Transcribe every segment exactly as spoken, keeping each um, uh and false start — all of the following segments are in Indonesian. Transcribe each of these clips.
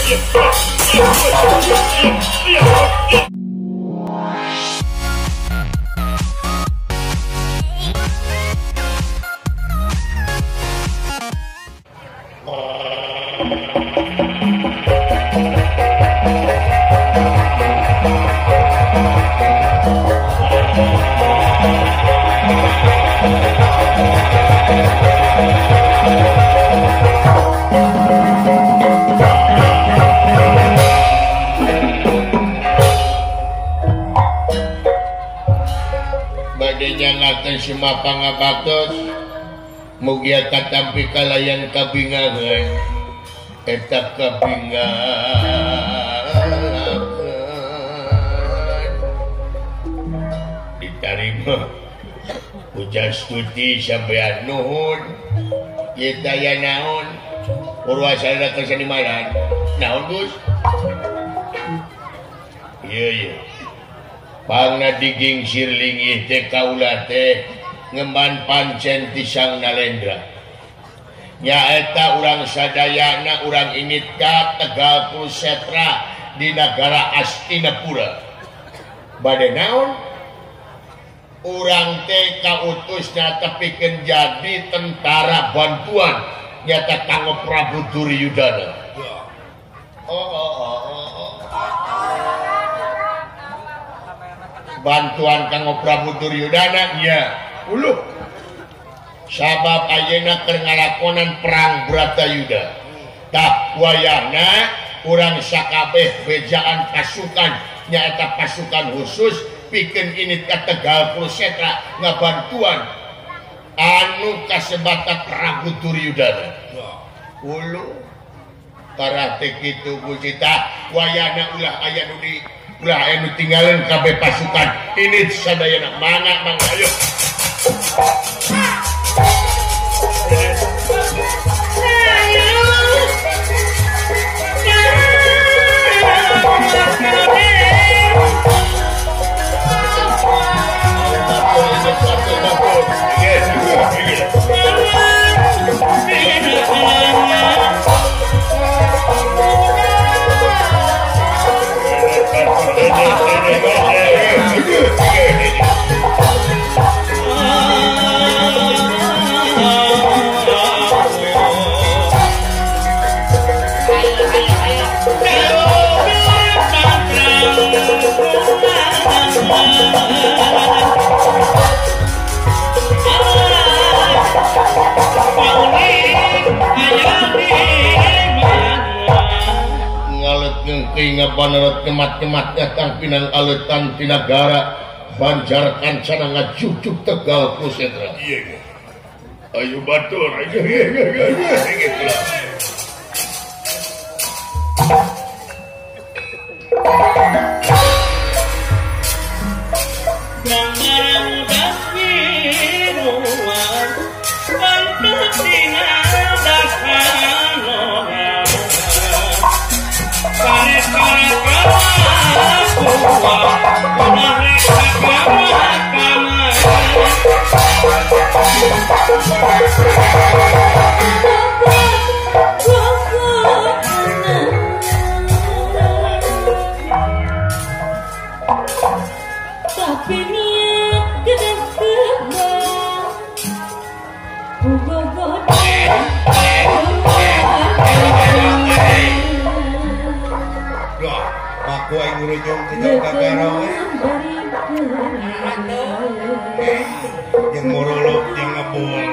Sima pangabatos mugia katampi kalayan kabingangan eta kabingangan diterima ujar stuti sampean nuhun ieu daya naon purwasana kesenimanan naon Gus ieu ieu pangna diging sirling teh kaula teh ngemban pancen tisang nalendra nyaeta urang sadayana urang initka Tegal Kusetra di negara Astinapura bade naon urang teh kautusna tepikeun jadi tentara bantuan nyata kanggo Prabu Duryudana oh oh oh oh bantuan kanggo Prabu Duryudana nya uluh sabab ayeuna keur ngalakonan perang Bratayuda tah wayahna urang sakabeh bejaan pasukan nyaeta pasukan khusus pikeun ini ka Tegal Kusetra ngabantuan anu kasebata Prabu Duryudana uluh karah teh kitu bujita wayahna ulah aya nu di ulah aya nu tinggalin kabeh pasukan ini sadayana mana mangga ayo Ingat panerot kemat-kemat datang pinang aletan di negara Banjar Kancana ngajujuk Tegal Kusetra. Iya, ayo batur, ayo, iya, iya, iya, iya, gitu lah. Aku yang ngurujung sejauh kagaro yang morolok yang ngebul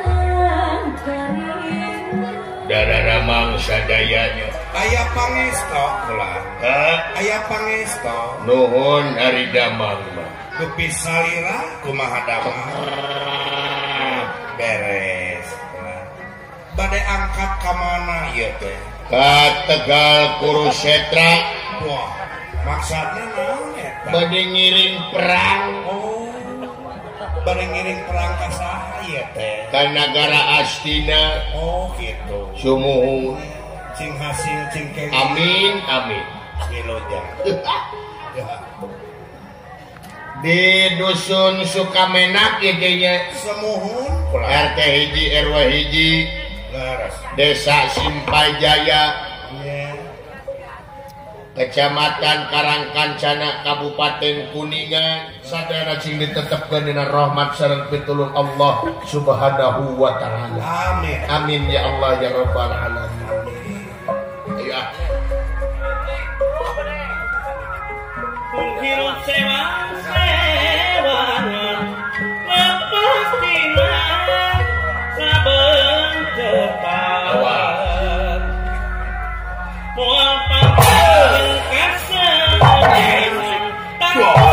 darah ramang sadayanya ayah pangesto pula ayah pangesto nuhun hari damang mah kupis salira kumaha damang beres badai angkat kamana ya teh ka Tegal Kurusetra wah maksudnya naon eta bade ngiring perang oh bade ngiring perang ka saha ieu teh ka negara Astina oh gitu sumuhun cing hasil cing kewi amin amin wilujeng di dusun Sukamenak idenya semuhun R T hiji R W hiji laras Desa Simpay Jaya yeah. Kecamatan Karangkancana Kabupaten Kuningan sadaya cing ditetepkeun dina rahmat sareng pitulung Allah Subhanahu wa taala. Amin. Amin ya Allah ya rabbal alamin. Ayo. Hirup sewa sewa lepas tina saben cepat moal pangkat kasih tak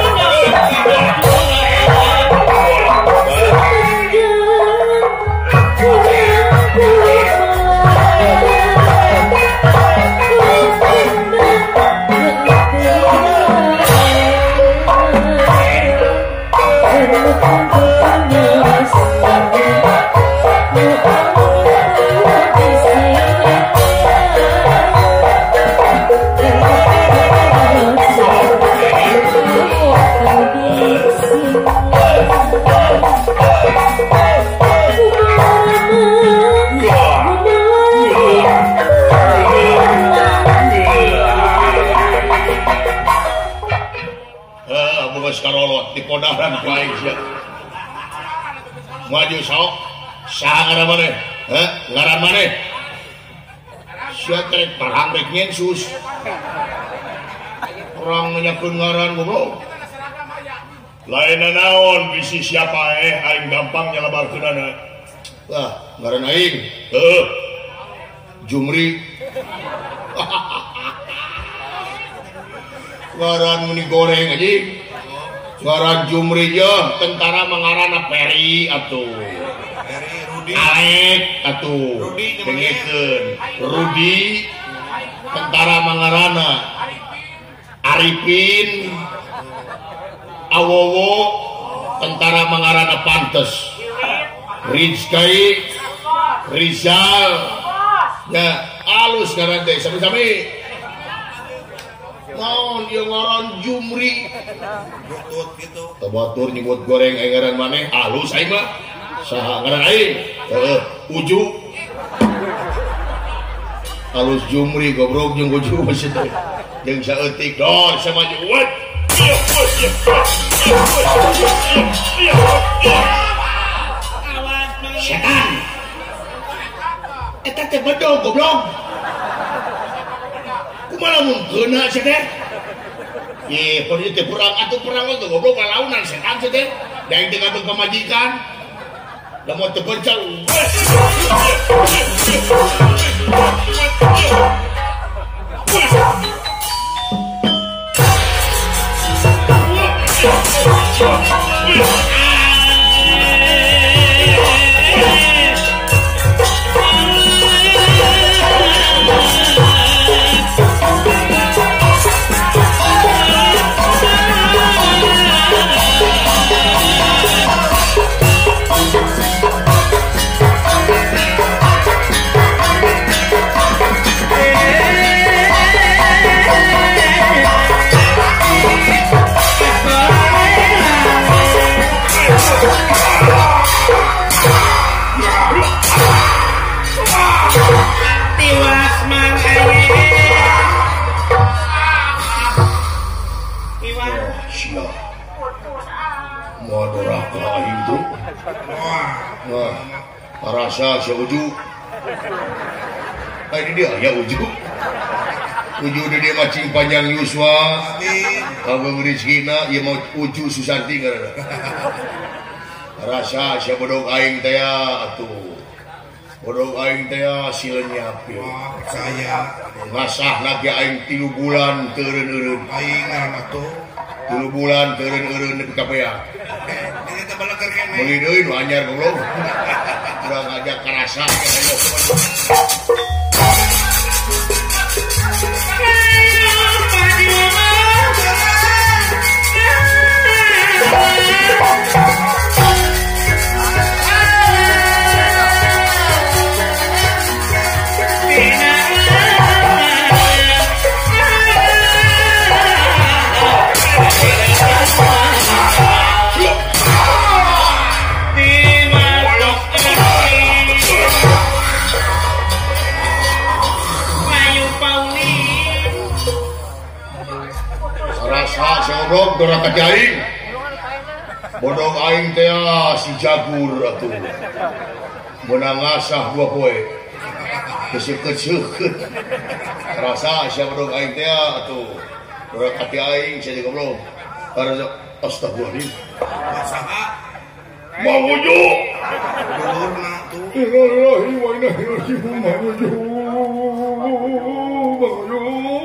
Kodaran baik sia. Maju sok. Saha ngaran maneh? Heh, ngaran maneh? Sia teh perang rek nyensus. Orang menyakeun ngaran goblok. Lainna naon bisi siapa eh aing gampang nyalabarkeunana. Lah, ngaran aing. Heuh. Jumri. Ngaran meni goreng anjing. Ngaran Jumri ya tentara mengarana Peri atuh Peri Rudi Alek atuh dengekeun Rudi tentara mengarana Arifin Awowo tentara mengarana Pantes Rizkai Rizal ya alus ngaran teh sami-sami naon ieu ngaran Jumri butut gitu tabatur nyebut goreng aing ngaran maneh alus aing mah saha ngaran aing heeh Uju alus Jumri goblok jeung Uju masih teh jeung saeutik dor samaju wat setan eta teh bedog goblok kumaha mun geuna sia teh ye poni teh perang atuh perang teh goblok ngalaunan setan sia teh da aing teh gadung pamajikan lamun teu bencang rasa si Uju ini dia ya Uju Uju dia macing panjang Yuswa Abang Rizkina ya mau Uju Susanti karena rasa si bodong aing teh atuh bodong aing teh silenya pieu saya ngasah lagi aing tilu bulan teureun-eureun aing ngaran atuh tilu bulan teureun-eureun nepi ka beak ini teh baleker kene meuli deui nu anyar goblok urang ngajak karasa Rasa seorok dora kajaing. Bodong aing teh si jagur atuh. Menang ngasah dua poe. Keseukeut-seukeut. Rasa sia bodong aing teh atuh. Dora kati aing saya juga belum. Karena astagfirullahaladzim. Masaha. Mang Uju. Dulurna tuh. Innalillahi wa inna ilaihi raji'un. Mang Uju. Mang Uju.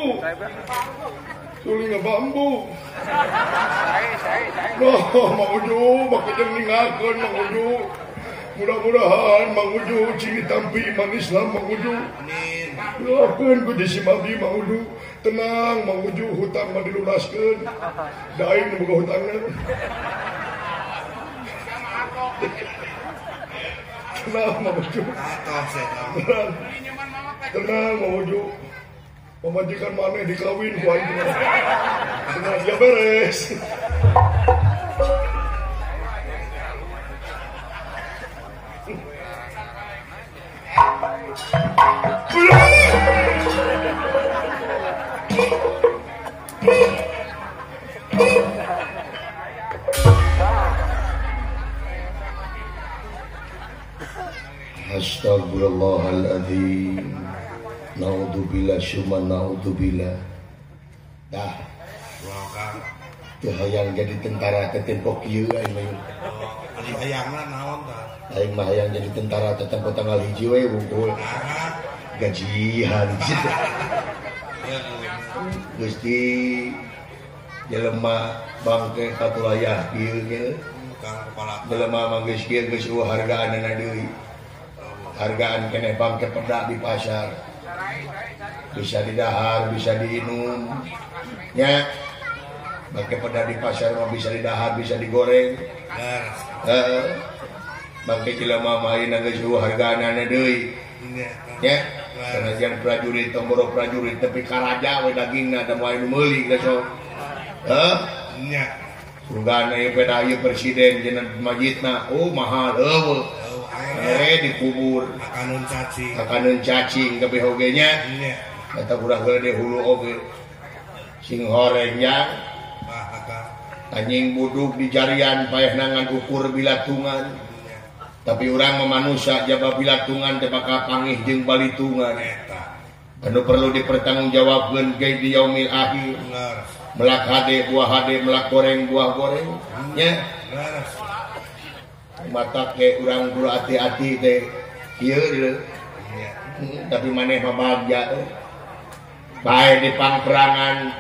Sulinga bambu. Nah, Mang Uju, bakal jeung ningakeun Mang Uju. Mudah-mudahan Mang Uju ciri tampi iman Islam Mang Uju. Amin. Doakeun ku di Simabdi Mang Uju. Tenang Mang Uju, hutang mah dilunaskeun. Da aing nu boga hutangna. Tenang Mang Uju. Atoh setan. Tenang. Tenang Mang Uju. Pemajikan maneh dikawin ku aing. Tenang, ya beres. Astagfirullahaladzim. Naudzubillah syumma naudzubillah. Dah. Wah, Kang. Teu hayang jadi tentara teh tempo kieu aing mah. Ari hayangna naon tah? Aing mah hayang jadi tentara teh tempo tanggal hiji we wungkul. Nah, Gajian gitu. Gusti jelema bangke katulayah kieu ge. Kang kepala. Jelema mah geus kieu geus eueuh hargaanna deui. Hargaan keneh bangke pedak di pasar. Bisa didahar, bisa diinum. Ya. Bangke pedak di pasar mah bisa didahar, bisa digoreng. Beres. Heeh. Bangke jelema mah ayeuna geus eueuh hargaanna deui. Ya. Sanajan prajurit tomboro prajurit tapi karaja we dagingna da moal nu meuli da sok. Heh. Nya. Surgana ieu peda ieu presiden jeung majidna, oh mahal eueuh. Eh dikubur. Akanun cacing. Akanun cacing kabeh oge nya. Nya. Eta budak gede hulu oge. Sing horengnya Wah, Kang. anjing buduk di jarian payah nangan ukur bilatungan. Tapi urang mah manusia jaba bilatungan teh bakal pangih jeung balitungan. Eta. Anu perlu dipertanggungjawabkeun ge di yaumil akhir. Beres. Melak hade buah hade, melak goreng buah goreng. Nya. Beres. Mata ke urang kudu hati-hati teh kieu deuleu. Nya. Hmm, tapi maneh mah bagja teh. Bae di pangperangan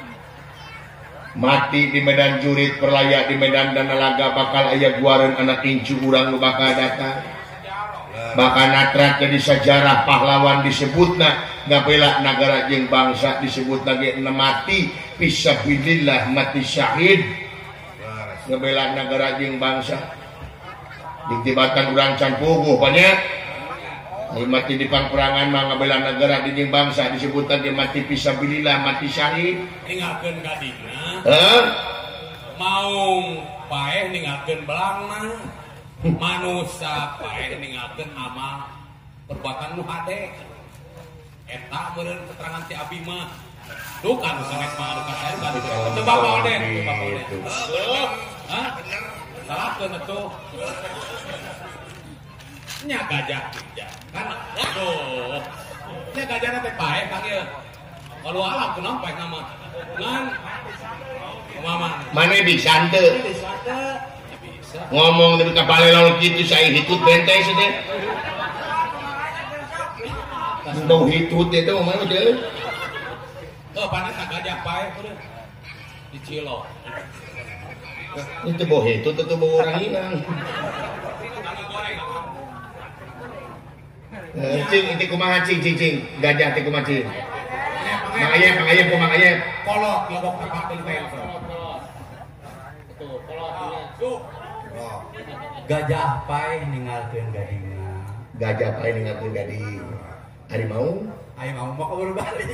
mati di medan jurit perlaya di medan danalaga bakal aya guareun anak incu urang nu bakal datang. Bakal natrat jadi sejarah pahlawan disebutna ngabela nagara jeung bangsa disebutna ge mati fisabilillah mati syahid. Beres. Ngabela nagara jeung bangsa. Ditibatan urang can puguh banyak. Ai mati di pangperangan mah ngabela negara di jeung bangsa disebutna ge mati fisabilillah mati syahid. Ninggalkeun gadingna. Heh. Maung paeh ninggalkeun belangna. Manusia paeh ninggalkeun amal perbuatan nu hade. Eta meureun keterangan ti abdi mah. Duh kan sanes mah anu kasaeun kan. Teu bapak Oden, teu bapak Oden. Heuh. Hah? Salahkeun atuh. Nya gajah gajah. Kan aduh. Nya gajahna teh paeh Kang ieu. Walau alam kunaon paeh nama. Ngan mama. Mane bisa teu? Bisa teh. Bisa. Ngomong dari kapalelol kitu saya hitut benteng teh. Bau hitut itu mana teh? Tuh panas tak gajah paeh kudu. Di Cilok. Itu bau hitut itu bau orang hilang. Cing itu kumaha cing cing cing gajah teh kumaha cing. Mang Ayep, Mang Ayep, Mang Ayep. Kolot lobok tepat di tempel. Tuh, kolot tuh. Gajah paeh ninggalkeun gadingna. Gajah paeh ninggalkeun gading. Harimau? Ayo mau mau kabur balik.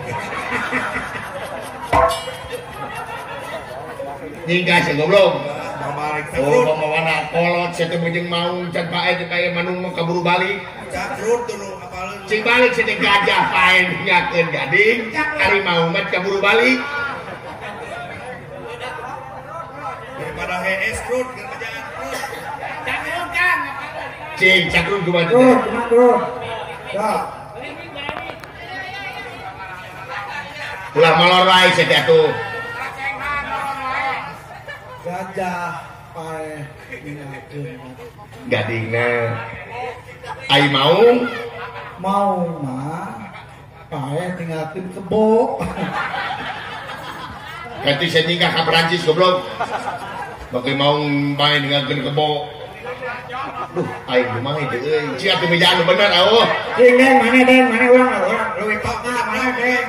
Ninggal sih goblok. Mabalik Oh, pemawana kolot saya teh jeung maung can paeh teh kaya manung mah kaburu balik. cakrut dulu apalun. Cing balik saya teh gajah paeh ninggalkeun gading, harimau mah kaburu balik. pada es krut kerjaan krut. Cakrut kan. Cing cakrut kumaha Tuh, teh? cuma tuh. Dah. Ulah molor wae teh atuh. Gajah paeh ninggalkeun Gadingna. Ai mau mau mah paeh tinggalkeun kebo. ganti saya nikah ke Perancis goblok. Bagi mau main dengan kebo. Duh, ai kumaha teh euy. Cia teu mejaan nu bener eueuh. Deng deng mana deng mana ulang ulang leuwih tok mah mana deng.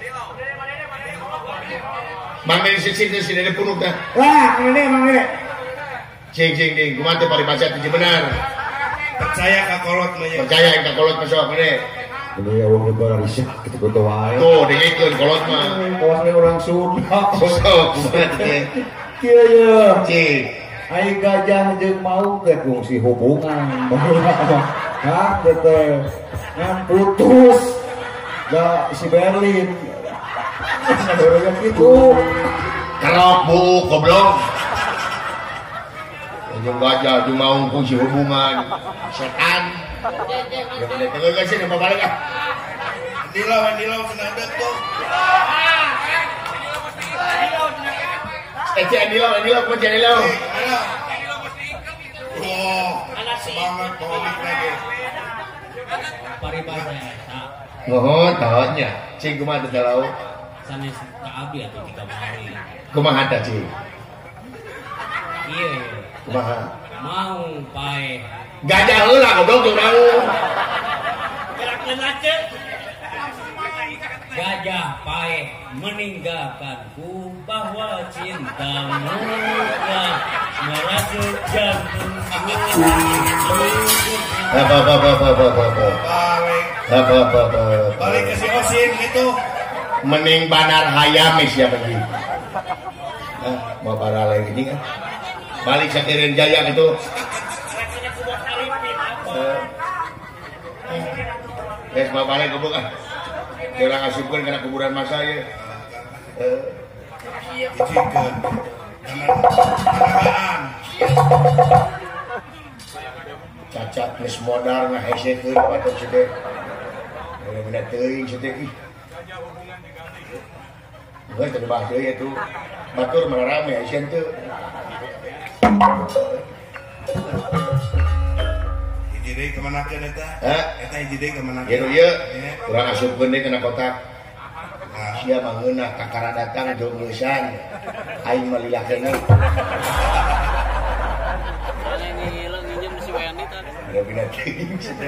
Mang dari sisi teh sini ada punuk dah. Wah, ini emang ini. Cing cing ding, kumaha teh paribasa teh bener. Percaya ka kolot mah nya. Percaya ka kolot mah sok mene. Ini ya wong lebaran risih kitu kitu wae. Tuh, dengikeun kolot mah. Kawas orang Sunda. Sok kumaha teh. Kieu ya. Cing. Ai gajah jeung mau teh fungsi hubungan. Hah, teh. Ngan putus. Da si Berlin. Saudara gitu. Kerok bu, goblok. Jeung gajah jeung mau fungsi hubungan. Setan. Ya bener teh geus sih nama balik ah. Dilo dilo senada tuh. Eh, cek Andilo, Andilo, kau cek Andilo. Oh, semangat komik lagi. Paribasa eta Mohon tahunnya, cing kumaha teh dalau. sanes ka abdi atuh jika mari. Kumaha teh cing? Ieu Kumaha? mau paeh. Gajah heula goblok jeung mau. Gerakkeun lanceuk. Gajah paeh meninggalkanku bahwa cintamu telah merasuk jantungku. Apa apa apa apa apa apa. Balik, Apa apa apa. balik ke si Osin gitu. Mending banar hayam ya pergi. Ah, mau para lagi ini kan. Balik sakirin jaya gitu. Eh, mau balik ke bukan. Dia orang asupkan karena kuburan masa ya. Eh, Ijikan. Tenagaan. cacat geus modal ngahesekeun patok cede. Bener-bener teuing cede ih. Geus teu bahas deui atuh. Batur mana rame asian teu. Hiji deui kemanakeun eta? Hah? Eta hiji deui kemanakeun? Ieu ieu urang asupkeun deui kana kotak. Nah, Sia mah ngeunah kakara datang jeung ngeusan. Aing mah lilakeun. Bener-bener teuing cede.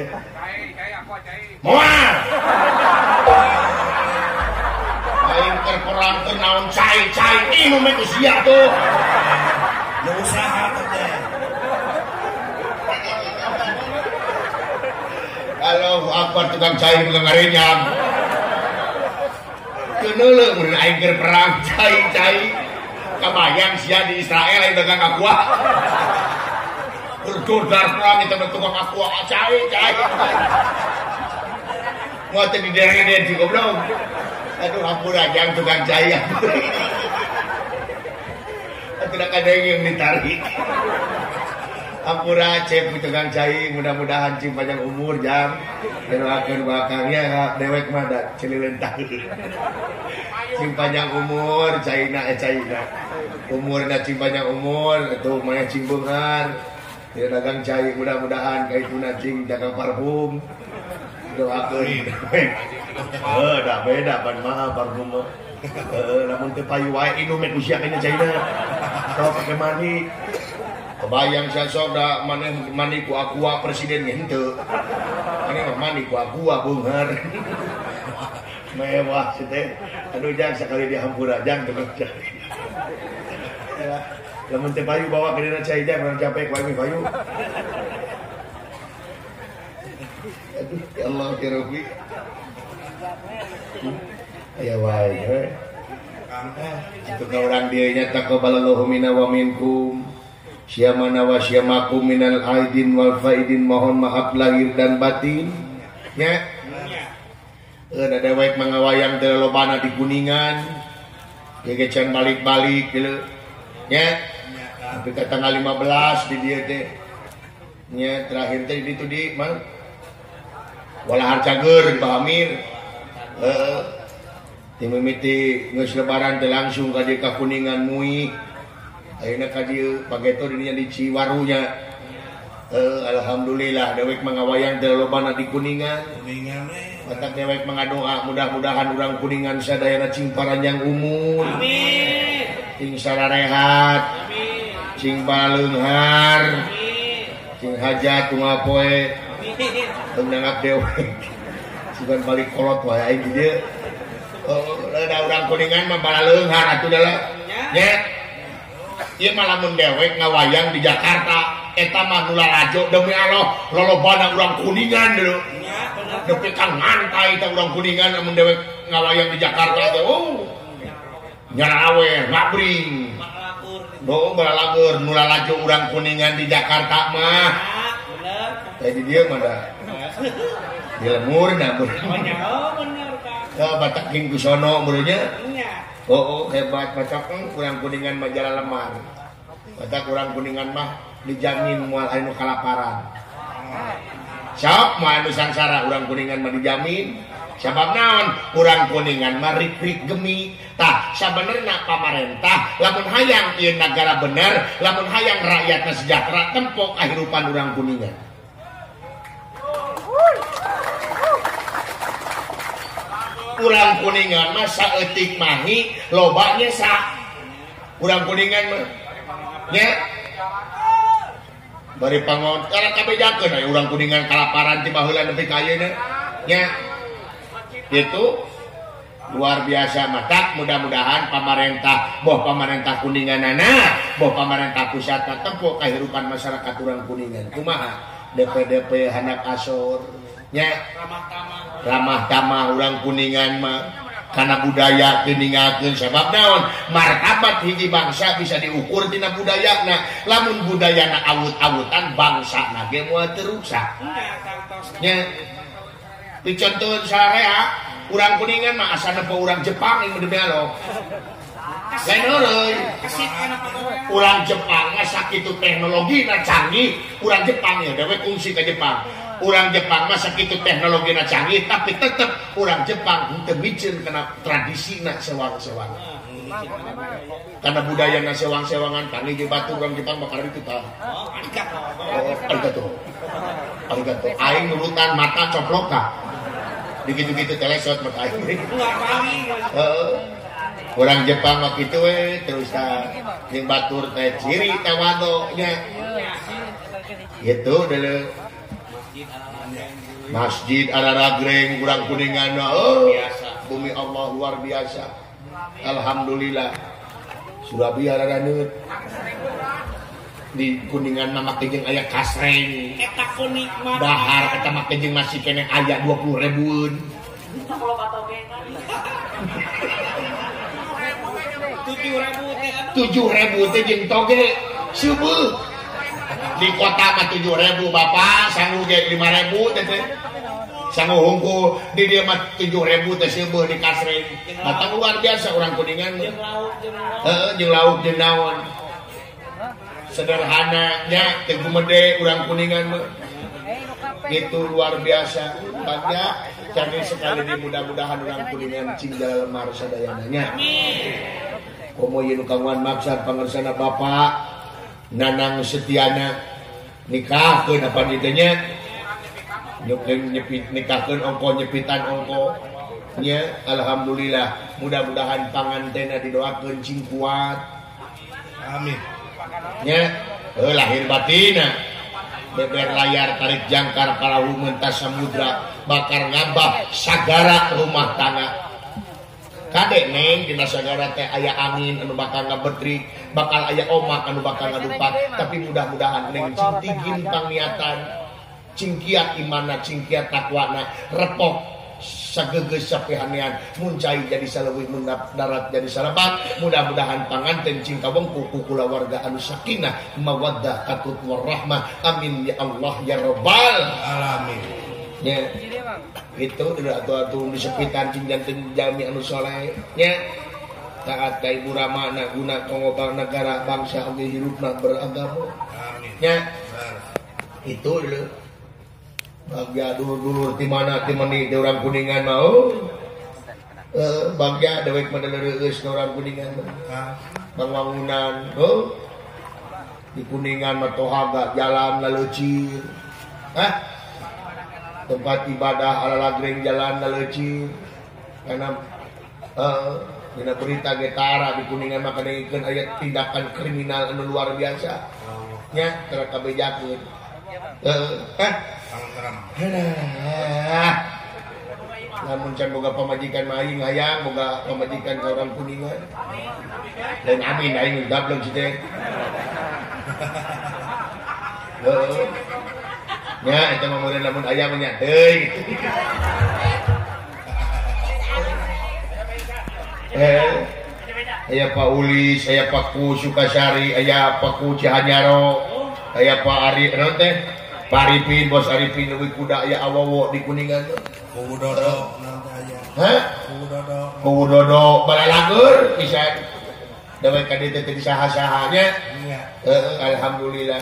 Moal. Aing keur perang teu naon cai-cai ieu mah geus sia tuh. nu usaha tuh teh. Allahu Akbar tukang cai tukang ngarenyam. Keneuleuh mun aing keur perang cai-cai. Kabayang sia di Israel aing dagang aqua. Berdodar perang itu tukang aqua cai-cai. Mau teh di daerah-daerah juga belum. Aduh ampun aja tukang cai. Tidak ada yang ditarik. Ampura cep tukang cai, mudah-mudahan cing panjang umur jam. Doakeun bakangnya dewek mah da cililentang. Cing panjang umur, caina eh caina. Umurna cing panjang umur, tuh mah cing beungar. Dia dagang cai, mudah-mudahan kaituna cing dagang parfum. Doakeun. Eh, dah beda pan mah parfum mah. Eh, namun teu payu wae inum we usia kayaknya caina. Kalau pakai mani. Kebayang saya sok da maneh mani ku aqua presiden henteu. Maneh mah mani ku aqua beungar. Mewah sih teh. Aduh jang sekali dihampura jang tukang cai. Ya, lamun teh payu bawa ke dina cai jang urang capek ku aing payu. Aduh ya Allah ya Rabbi. Ya wae. Itu ka urang dieu nya taqabbalallahu minna wa minkum. Syamana wa syamakum minal aidin wal faidin, mohon maaf lahir dan batin. Ya. Eh da dewek mangawayang teu lobana di Kuningan. Ge can balik-balik kieu. Ya. tapi ke tanggal lima belas di dia teh nya terakhir teh itu di mana walahar cager di Bahamir heeh ti mimiti geus lebaran teh langsung ka dieu ka Kuningan Mui ayeuna ka dieu pageto di dinya di Ciwarunya eh alhamdulillah dewek mangawayang teh lobana di Kuningan Kuningan we matak dewek mangadoa mudah-mudahan urang Kuningan sadayana cing paranjang umur Amin. cing sararehat Amin. cing baleunghar Amin. cing hajat kumapoe Amin. teu nangap dewek sugan balik kolot wae aing di dieu oh da urang Kuningan mah baleunghar atuh da nya ieu mah lamun dewek ngawayang di Jakarta eta mah nu lalajo demi Allah lolobana urang Kuningan dulu depi kang ngantai teh urang Kuningan amun dewek ngawayang di Jakarta teh oh nyarawe ngabring do balalagur nu lalajo urang Kuningan di Jakarta mah Bener. tadi dia mah da di lemur na Oh, bener Kang. da bataking ku sono beurnya Nya. oh, oh hebat batak urang Kuningan mah jalan lemar batak urang Kuningan mah dijamin moal anu kalaparan siap mah anu sangsara urang Kuningan mah dijamin sabab naon urang Kuningan mah rik-rik gemi tah sabenerna pamarentah lamun hayang ieu nagara bener lamun hayang rakyatna sejahtera tempo kahirupan urang Kuningan urang Kuningan mah saeutik mahi lobanya sa urang Kuningan mah nya bari pangon karena kabejakeun aya urang Kuningan kalaparan ti baheula nepi ka ayeuna nya itu luar biasa matak mudah-mudahan pamarentah boh pamarentah Kuninganana boh pamarentah pusatna tempo kahirupan masyarakat urang Kuningan kumaha D P D P handap asor nya ramah tamah urang Kuningan mah karena budaya diningakeun sabab naon martabat hiji bangsa bisa diukur tina budayana lamun budayana awut-awutan bangsana ge moal teu rusak nya dicontohkeun saarea urang Kuningan mah asana pe urang Jepang ieu demi Allah lain euy urang Jepang mah sakitu teknologina canggih urang Jepang ya dewe kungsi ka Jepang urang Jepang mah sakitu teknologina canggih tapi tetep urang Jepang teu miceun kana tradisina sewang-sewang karena budayana sewang-sewangan kami jeung batu urang Jepang bakal itu tah oh arigato arigato aing nurutan mata coplok ka digitu-gitu telesot mata aing heeh urang Jepang mah kitu we terus tah jeung batur teh ciri tawado nya gitu deuleu Masjid Araragreng urang Kuningan oh bumi Allah luar biasa alhamdulillah Surabaya raraneut di Kuningan mah make jeung aya kasreng Eta kuning mah. dahar eta make jeung masih kene aya dua puluh ribuan Kalau patogengan. tujuh ribu teh anu. tujuh ribu teh jeung toge subuh di kota mah tujuh ribu bapak sangu ge lima ribu teh sangu hungku di dia mah tujuh ribu teh seueuh di kasreng datang luar biasa urang Kuningan Jeung lauk jeung lauk. heeh jeung lauk jeung naon sederhana nya teu gumede urang Kuningan mah itu luar biasa banyak canggih sekali di mudah-mudahan urang Kuningan cing jalan lemar sadayana nya komo ieu nu kawan maksud pangersana bapak Nanang Setiana nikahkeun apa dieu nya nyepit nikahkeun ongko nyepitan ongko nya alhamdulillah mudah-mudahan pangantena didoakeun cing kuat amin nya eh, lahir batina beber layar tarik jangkar perahu mentas samudra bakar ngabah sagara rumah tangga kadek neng dina sagara teh aya angin anu bakal ngabetrik bakal aya omak anu bakal ngadupak tapi mudah-mudahan neng cintigin pangniatan cingkiat imana cingkiat takwana repok sagegeus sapehanean muncai jadi saleuwih mundap darat jadi salabat mudah-mudahan panganten cing kawengku ku kulawarga anu sakinah mawaddah katut warahmah amin ya Allah ya rabbal alamin nya itu atuh-atuh disepitan cing janten jami anu soleh nya taat ka ibu ramana guna pengobang negara bangsa oge hirupna beragama. Amin. Nya itu lho. Bagja dulur-dulur di mana di meni di orang Kuningan mau. Eh bagja dewek mendeleureus di orang Kuningan. Bangunan, oh. Di Kuningan mah tohaga jalan laleucir. Hah? Tempat ibadah ala lagreng jalan laleucir. Karena eh dina berita getara di Kuningan mah kadengkeun aya tindakan kriminal anu luar biasa. Nya tara kabejakeun. Heeh. Hah? Hah? Namun can boga pamajikan maing hayang boga pamajikan ka orang Kuningan. Lain amin aing gablong si teh. Heeh. Nya eta mah meureun lamun aya mah nya teuing. Eh. Aya Pak Ulis, aya Pak Ku Sukasari, aya Pak Ku Cihanyaro, aya Pak Ari naon teh? Pak Arifin, Bos Arifin leuwih kuda aya awowo di Kuningan. Kuwu Dodo nanti aya. Hah? Kuwu Dodo. Kuwu Dodo balalagur pisan. Dewek ka dieu teh saha-sahanya. Iya. Heeh, alhamdulillah.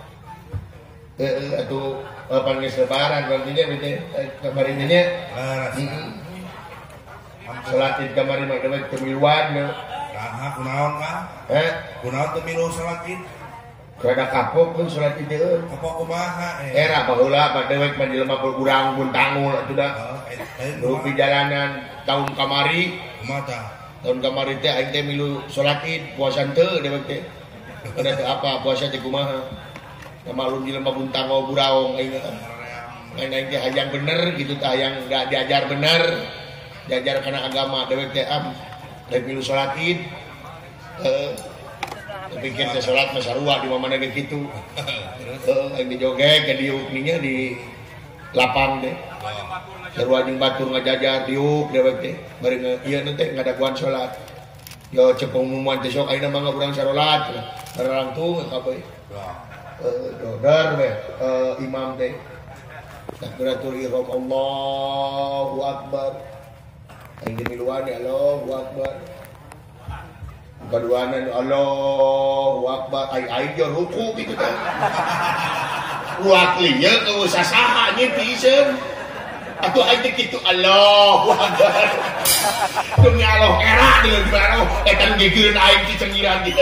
Heeh, atuh pan geus lebaran berarti nya teh kamari nya. Laras. Heeh. Salat Id kamari mah dewek teu miluan. Nah, kunaon Kang? Heh, Kunaon teu milu salat Id? rada kapok pun salat Id teh. Apa kumaha eh? Era baheula mah dewek mah jelema urang pun tangul atuh dah. Oh, eh, eh, Lu di jalanan tahun kamari, kumaha tah? tahun kamari teh aing teh milu salat Id, puasa teu dewek teh. Kada teu apa puasa teh kumaha. Maklum jelema pun tangul buraong aing. Aing aing teh hayang bener gitu tah hayang enggak diajar bener. Diajar kana agama dewek teh am. Dewek milu salat Id. Heeh. Pikir teh salat mah sarua di mana ge kitu. Heeh, aing dijogeg ka diuk nya di lapang teh. Sarua jeung batur ngajajar diuk dewek teh. Bari ieu teh ngadaguan salat. Yo cepeng umuman teh sok ayeuna mah urang salat. Barang tuh apa ieu? Eh, dodar we eh, imam teh. Takbiratul ihram Allahu Akbar. Aing miluan Allahu Akbar. Kaduanan Allahu Akbar ai ai jo ruku gitu kan. Wakli ye ku sasaha nya piseun. Atuh ai teh kitu Allahu Akbar. Demi Allah era di baro eta gegeun aing di cengiran gitu.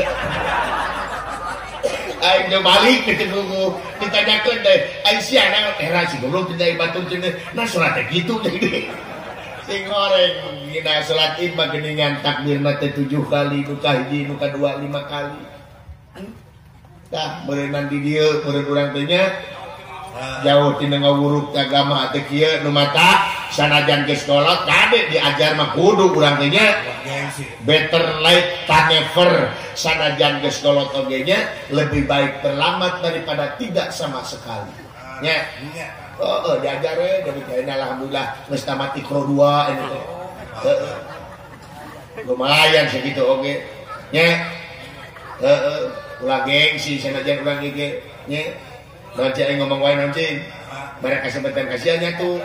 Aing ge balik ke kuku ditanyakeun teh ai sia na era si goblok teh batur teh nah salat kitu teh. Sing goreng dina salat Id mah geuningan takbirna teh tujuh kali, nu kahiji, nu kadua lima kali. Tah beureunan di dieu meureun urang teh nya jauh tina ngawuruk agama teh kieu nu mata sanajan geus kolot kade diajar mah kudu urang teh nya better late than never. Sanajan geus kolot oge nya lebih baik terlambat daripada tidak sama sekali. Nya. Oh, oh, diajar we dari kaina alhamdulillah geus tamat ikro dua ini teh. Heeh. Lumayan segitu oge. Nya. Heeh, ulah gengsi sanajan urang ge nya. Nanti aing ngomong wae nanti. Bare kesempatan kasihan nya tuh.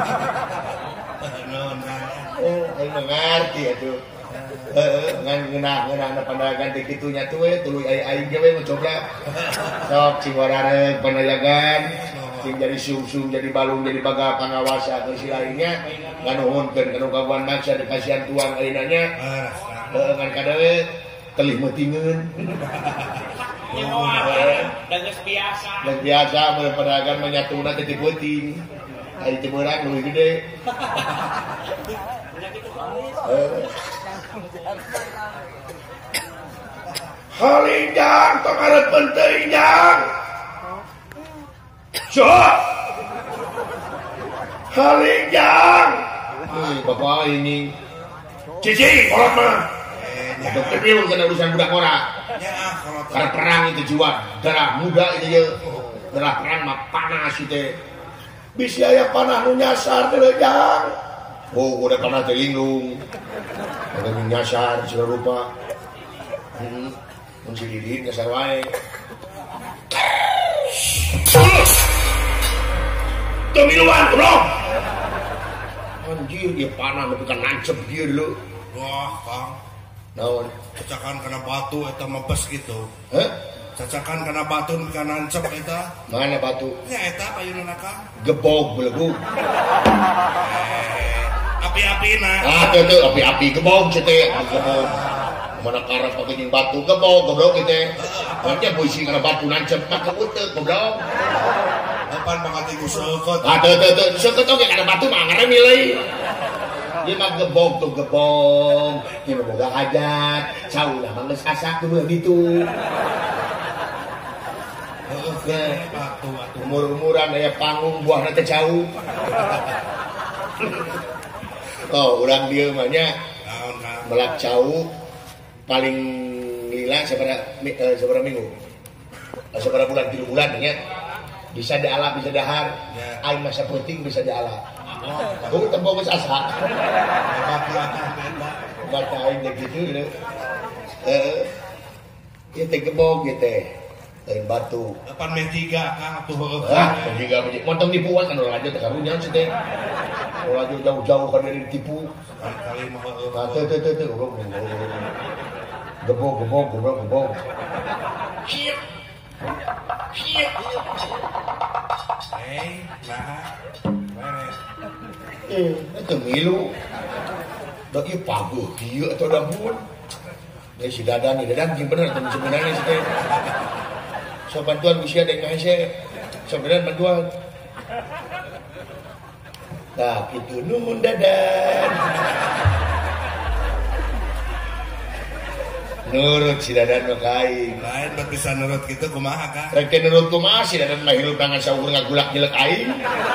Oh, aing ngarti atuh. Heeh, ngan ngeunah-ngeunahna pandangan teh kitu nya tuh we tuluy aing ge we coba. Sok cing warareng panayagan. Jadi sum-sum, jadi balung, jadi baga pangawasa atau si lainnya nganuhunkeun kana kawan maksa dikasihan tuang ayeunanya heeh ngan kadawe telih meutingeun nyawa dan geus biasa dan biasa mun pedagang menyatuna teh ti peuting ari teh beurang leuwih gede halinjang tong arepeun teuing jang Cok halinjang Hei bapak ini cici kolot mah dokter piun kena urusan budak ora karena perang itu jiwa darah muda itu ya darah perang mah panas itu bisi aya panah nu nyasar teh jang oh udah panah teh linglung ada nu nyasar segala rupa heeh mun si Didin nyasar wae Temiluan bro anjir dia panah tapi kan nancep dia dulu wah Kang naon cacakan kena batu eta mebes gitu. heh Cacakan kena batu kana ancep eta. mana batu Nya eta payuna ka. gebog belegug Api-apina. ah teu teu api-api gebog cete gebog mana karep pakeun batu gebog goblok kitu nanti puisi kana batu nancep mah keuteuk goblok Depan mangati ku seukeut. ah teu teu teu seukeut oge kana batu mah ngarem milih dia mah gebog tuh gebog dia mah boga hajat saulah mah geus asak tuh gitu heeh Batu atuh. umur-umuran aya panggung buahna teh jauh oh urang dieu mah nya Naon ka? melak jauh paling lila sabaraha eh, sabaraha minggu eh, sabaraha bulan tilu bulan nya bisa diala bisa dahar Ya. aing masa penting bisa diala oh tembok geus asak bata aing teh kitu gitu heeh ieu teh gebog ieu teh lain batu Depan meh tiga Kang atuh heueuh. ah juga montong dipuan kan orang aja tekarunya sih teh orang aja jauh-jauh kan dari ditipu Kali mah heueuh. nah teh teh teh teh goblok gebog gebog gebog gebog siap siap Eh, nah. Beres. eh itu milu dah ieu paguh kieu atau dapun dari si dadan ni dadan jeung bener temen sebenarnya sih teh so bantuan usia dek hese sebenarnya bantuan nah gitu nuhun dadan nurut si dadan mah kain Lain bet bisa nurut gitu kumaha Kang? rek teh nurut kumaha si dadan mah hirup tangan saukur ngagulak jelek aing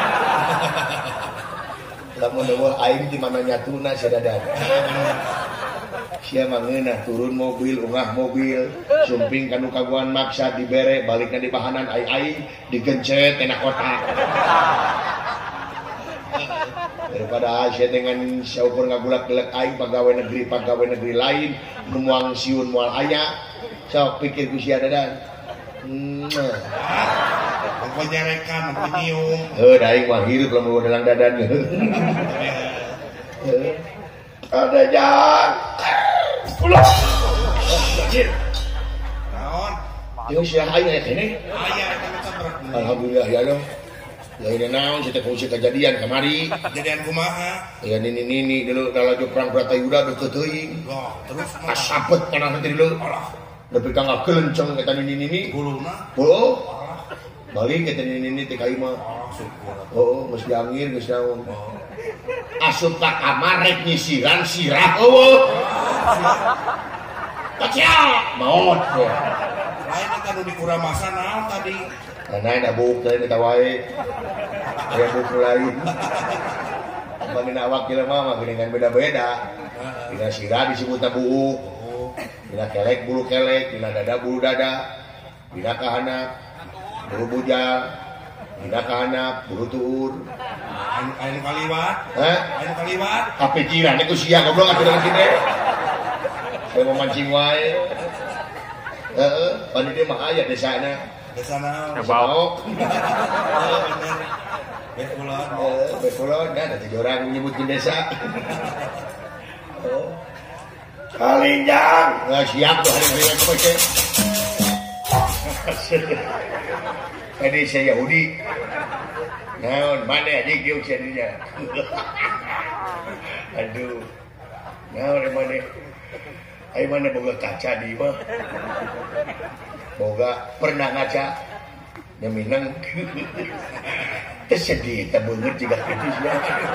lamun eueuh aing di mana nyatuna si dadan sia mah ngeunah turun mobil ungah mobil sumping kanu kaguan maksa dibere balikna di bahanan aing-aing digencet tina kotak daripada Asia dengan syukur ngagulak gelek aing pegawai negeri pegawai negeri lain muang siun moal aya sok pikir ku sia dadan hmm Engko nyerekan, engko nyium. heuh da aing mah hirup lamun dalang dadan heuh ada jang ulah anjir Naon? jeung sia aing aya kene Aya eta mah cebrek. alhamdulillah ya Allah lain naon cita fungsi kejadian kamari Kejadian kumaha? ya nini nini dulu nalaju perang Bratayuda deket teuing Loh, terus mah asapet kana nanti dulu tapi kangga kelenceng kita nini nini guluna. oh balik kita nini nini teh kai mah Oh, syukur. oh geus diangir geus naon asup ka kamar rek nyisiran sirah eueuh kacia maot ya Lain eta nu dikuramasan naon tadi? Karena ada buk dari kita wae, ada buk lain. Bagaimana wakil mama dengan beda-beda. Bila sirah disebut buk, bila kelek bulu kelek, bila dada bulu dada, bila kahanap bulu bujal, bila kahanap bulu tuur. Anu anu kaliwat? Hah? Anu kaliwat? Kepikiran itu siang goblok atuh dengan kita. Saya mau mancing wae. Heeh, pan dia mah aya desana. Desa naon? Bau. Bener. Bekulon. Eh, bekulon kan ada orang nyebutkin desa. Oh. Kalinjang. Nggak siap tuh hari-hari yang kepake. Tadi saya Yahudi. Nah, mana aja giung jadinya. Aduh. Nah, mana? Ayo mana boga kaca di mah. Boga pernah ngaca nyaminang tersedih tak banget jika itu sia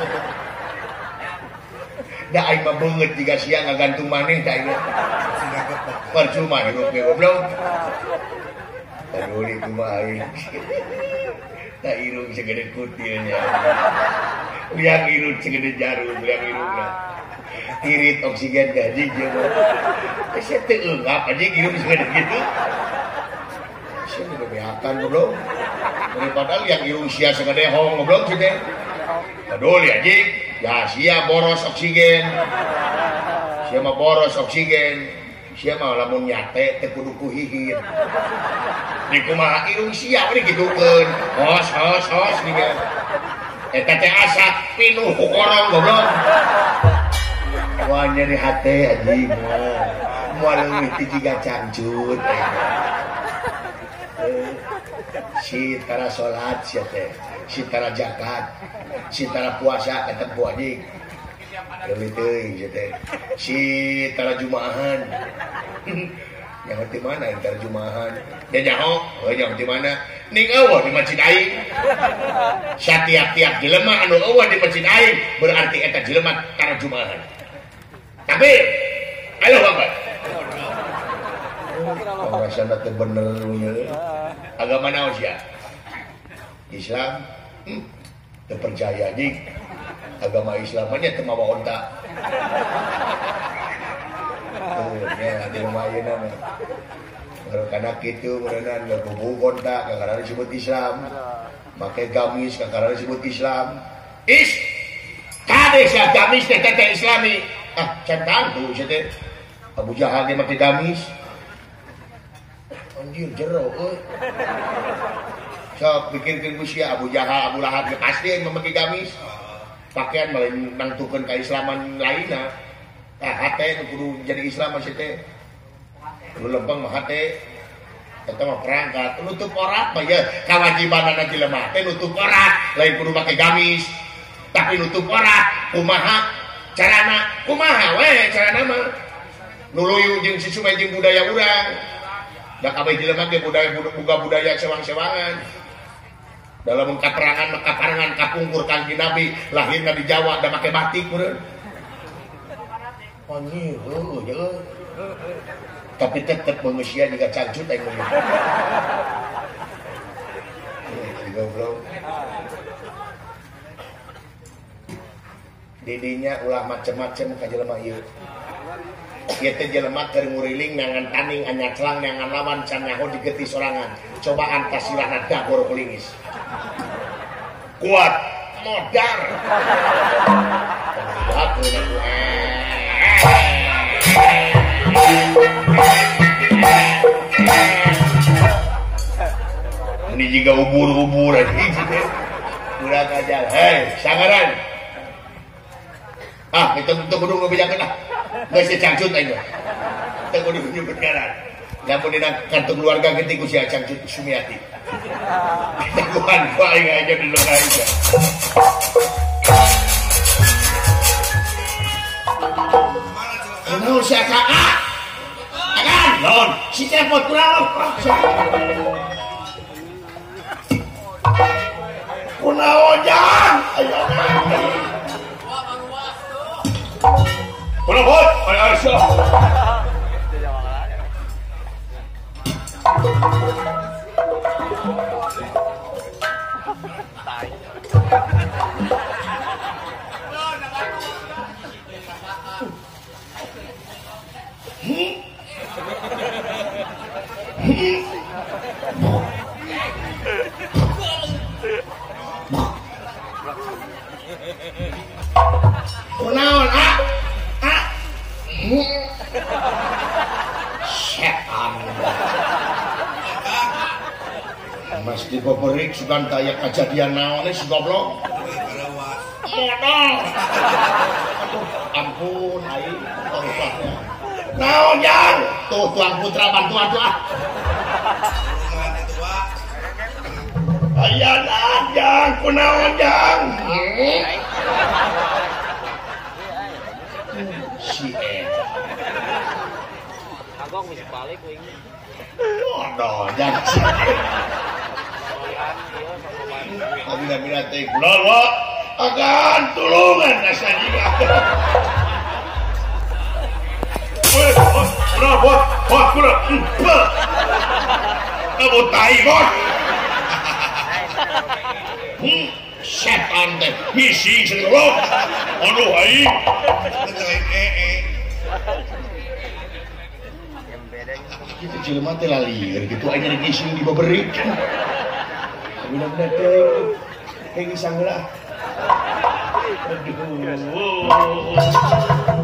dah aing mah banget jika sia ngagantung maneh tak ingat percuma hidup ge goblok aduh itu mah aing tak irung segede kutilnya liang irung segede jarum liang irungna irit oksigen gaji jeung saya teu eungap aja irung segede gitu saya udah behakan goblok daripada yang irung sia segede hong goblok sih teh peduli aja ya sia boros oksigen sia mah boros oksigen sia mah lamun nyate teh kudu kuhihir di kumaha irung sia we gitukeun hos hos hos ningan eta teh asa pinuh ku korong goblok Wah nyeri hati anjing mah. Moal leuwih ti jiga cangcut. Si tara salat sia teh, si tara zakat, si tara puasa eta ku anjing. Leuwih teuing sia teh. Si tara jumaahan. Yang di mana yang terjemahan? Ya nyaho, oh yang di mana? Ning eueuh di masjid aing. Satiap-tiap jelema anu eueuh di masjid aing berarti eta jelema tarjumahan. Tapi alo Bapak. Pengasana teh bener nya. Agama naon sia? Islam. Hmm. Teu percaya dik. Agama Islam nya teu mawa onta. Oh, ya, di rumah ayeuna mah. Kalau kana kitu beuneunan ngabubuh kontak kakara disebut Islam. Make gamis kakara disebut Islam. Is kade sia gamis teh teh Islami. Ah, centang tuh sia teh. Abu Jahal ge make gamis. Anjir jero euy. Sok pikirkeun ku sia Abu Jahal, Abu Lahab ge pasti make gamis. Pakaian malah nangtukeun kaislaman lainna. Nah, hati kudu jadi Islam masih teh. Kudu lempeng mah hati. Eta mah perangkat nutup aurat mah ya kawajiban anak jelema teh nutup aurat, lain kudu make gamis. Tapi nutup aurat kumaha carana? Kumaha we carana mah? Nuluyu jeung sisume jeung budaya urang. Da kabeh jelema ge budaya boga budaya sewang-sewangan. Dalam kaperangan makaparangan kapungkur Kanjeng Nabi lahirna di Jawa da make batik meureun. Anjir, oh, ya. Tapi tetap manusia juga cangcut aing mah. Eh, goblok. Didinya ulah macem-macem ka jelema ieu. Ieu teh jelema keur nguriling ngangan taning anya celang ngangan lawan can nyaho digeti sorangan. Cobaan kasirahna dagor pelingis. Kuat modar. Aku ini juga ubur-ubur aja budak aja. Hei sangaran ah kita untuk kudu ngebejakeun lah geus cangcut aing mah teu kudu nyebut ngaran lamun dina kartu keluarga geuting ku si Cangcut Sumiati kita kuan ku aing aja di luar aja. Naon sia ka? Agan, naon? Si telepon kurang. Kunaon jang? Ayo. Kunaon bot? Ayo Aisyah. Kunaon ah? Ah. Setan. Mas diboberik sugan taya kejadian naon si goblok. Modal. Ampun aing torusnya. Naon jang? Tuh tuang putra bantuan tuh ah. Ayanan jang, kunaon jang? Si eta. Agong wis balik we ini. Aduh, jang. Abina-bina teh kulon wa. Agan tulungan asa jiga. Weh, kunaon bot? Bot kunaon? Abo tai bot. Hmm, setan teh misi segala. Aduh aing. Betul ee. Kita jelema teh lalir gitu aing ada gising di baberik. Bener-bener teh teh gisang lah. Aduh.